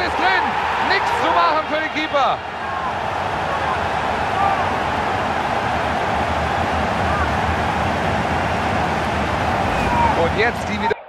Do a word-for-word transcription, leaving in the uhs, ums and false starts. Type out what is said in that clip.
ist drin. Nichts zu machen für den Keeper. Und jetzt die wieder.